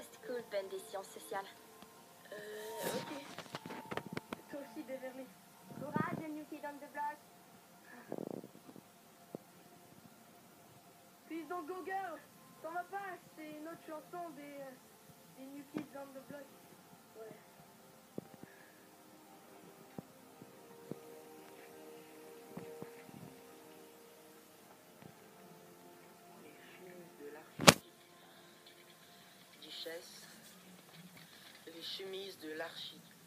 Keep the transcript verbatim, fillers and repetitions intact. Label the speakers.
Speaker 1: Reste cool, Ben des sciences sociales.
Speaker 2: Euh, ok. Toi aussi, Beverly.
Speaker 3: Courage, le New Kid on the Block.
Speaker 2: Please don't go girl. T'en vas pas, c'est une autre chanson des, euh, des New Kids on the Block. Ouais.
Speaker 4: Les chemises de l'archiduchesse. Les chemises de l'archiduchesse.